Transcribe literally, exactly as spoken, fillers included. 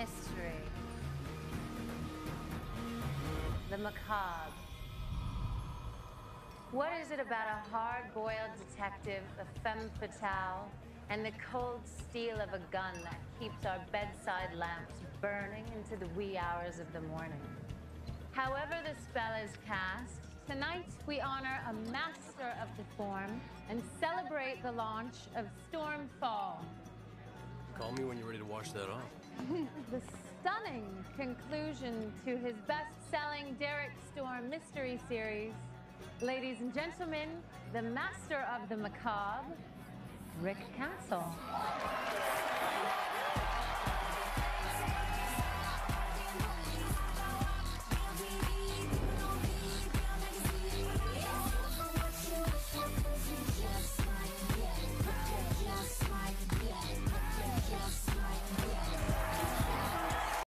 mystery, the macabre. What is it about a hard-boiled detective, a femme fatale, and the cold steel of a gun that keeps our bedside lamps burning into the wee hours of the morning? However the spell is cast, tonight we honor a master of the form and celebrate the launch of Stormfall. Call me when you're ready to wash that off. The stunning conclusion to his best-selling Derek Storm mystery series. Ladies and gentlemen, the master of the macabre, Rick Castle.